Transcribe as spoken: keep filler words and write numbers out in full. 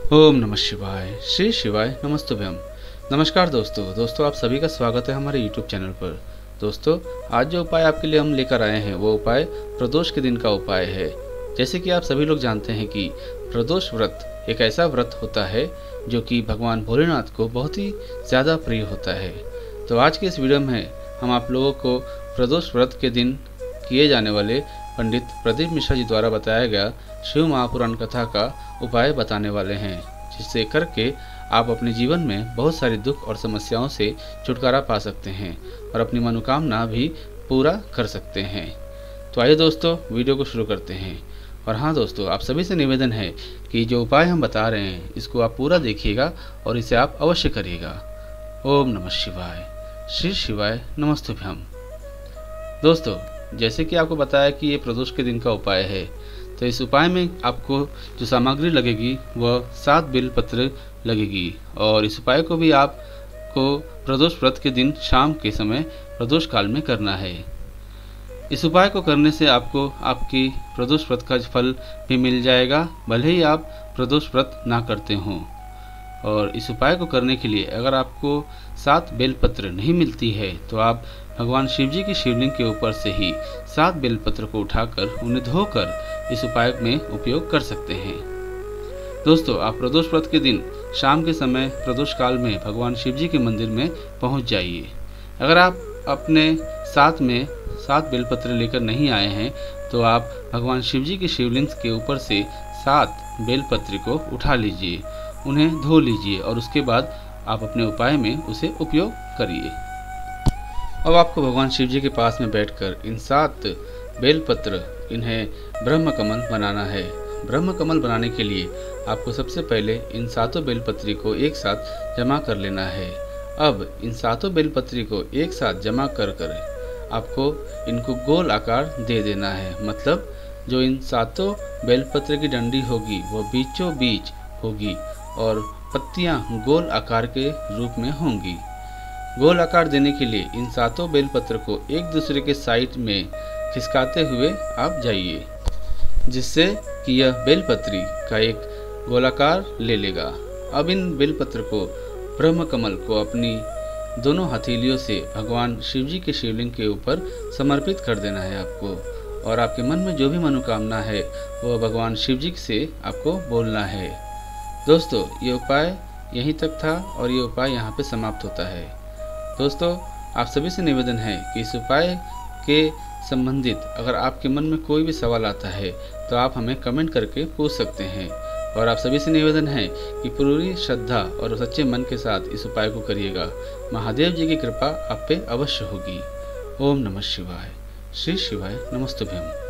ओम नमः शिवाय। श्री शिवाय नमस्तुभ्यम। नमस्कार दोस्तों दोस्तों आप सभी का स्वागत है हमारे यूट्यूब चैनल पर। दोस्तों आज जो उपाय आपके लिए हम लेकर आए हैं वो उपाय प्रदोष के दिन का उपाय है। जैसे कि आप सभी लोग जानते हैं कि प्रदोष व्रत एक ऐसा व्रत होता है जो कि भगवान भोलेनाथ को बहुत ही ज़्यादा प्रिय होता है। तो आज के इस वीडियो में हम आप लोगों को प्रदोष व्रत के दिन किए जाने वाले पंडित प्रदीप मिश्रा जी द्वारा बताया गया शिव महापुराण कथा का उपाय बताने वाले हैं, जिससे करके आप अपने जीवन में बहुत सारे दुख और समस्याओं से छुटकारा पा सकते हैं और अपनी मनोकामना भी पूरा कर सकते हैं। तो आइए दोस्तों वीडियो को शुरू करते हैं। और हाँ दोस्तों, आप सभी से निवेदन है कि जो उपाय हम बता रहे हैं इसको आप पूरा देखिएगा और इसे आप अवश्य करिएगा। ओम नमः शिवाय। श्री शिवाय नमस्तुभ्यम। दोस्तों जैसे कि आपको बताया कि ये प्रदोष के दिन का उपाय है, तो इस उपाय में आपको जो सामग्री लगेगी वह सात बेल पत्र लगेगी। और इस उपाय को भी आपको प्रदोष व्रत के दिन शाम के समय प्रदोष काल में करना है। इस उपाय को करने से आपको आपकी प्रदोष व्रत का फल भी मिल जाएगा, भले ही आप प्रदोष व्रत ना करते हों। और इस उपाय को करने के लिए अगर आपको सात बेलपत्र नहीं मिलती है तो आप भगवान शिव जी की शिवलिंग के ऊपर से ही सात बेलपत्र को उठाकर उन्हें धोकर इस उपाय में उपयोग कर सकते हैं। दोस्तों आप प्रदोष व्रत के दिन शाम के समय प्रदोष काल में भगवान शिव जी के मंदिर में पहुंच जाइए। अगर आप अपने साथ में सात बेलपत्र लेकर नहीं आए हैं तो आप भगवान शिव जी की शिवलिंग के ऊपर से सात बेलपत्र को उठा लीजिए, उन्हें धो लीजिए और उसके बाद आप अपने उपाय में उसे उपयोग करिए। अब आपको भगवान शिव जी के पास में बैठकर इन सात बेलपत्र इन्हें ब्रह्म कमल बनाना है। ब्रह्म कमल बनाने के लिए आपको सबसे पहले इन सातों बेलपत्री को एक साथ जमा कर लेना है। अब इन सातों बेलपत्री को एक साथ जमा कर कर आपको इनको गोल आकार दे देना है। मतलब जो इन सातों बेलपत्र की डंडी होगी वो बीचों बीच होगी और पत्तियां गोल आकार के रूप में होंगी। गोल आकार देने के लिए इन सातों बेलपत्र को एक दूसरे के साइड में खिसकाते हुए आप जाइए, जिससे कि यह बेलपत्री का एक गोलाकार ले लेगा। अब इन बेलपत्र को ब्रह्म कमल को अपनी दोनों हथेलियों से भगवान शिव जी के शिवलिंग के ऊपर समर्पित कर देना है आपको। और आपके मन में जो भी मनोकामना है वह भगवान शिव जी से आपको बोलना है। दोस्तों ये उपाय यहीं तक था और ये उपाय यहाँ पे समाप्त होता है। दोस्तों आप सभी से निवेदन है कि इस उपाय के संबंधित अगर आपके मन में कोई भी सवाल आता है तो आप हमें कमेंट करके पूछ सकते हैं। और आप सभी से निवेदन है कि पूरी श्रद्धा और सच्चे मन के साथ इस उपाय को करिएगा। महादेव जी की कृपा आप पे अवश्य होगी। ओम नमः शिवाय। श्री शिवाय नमस्तुभ्यम।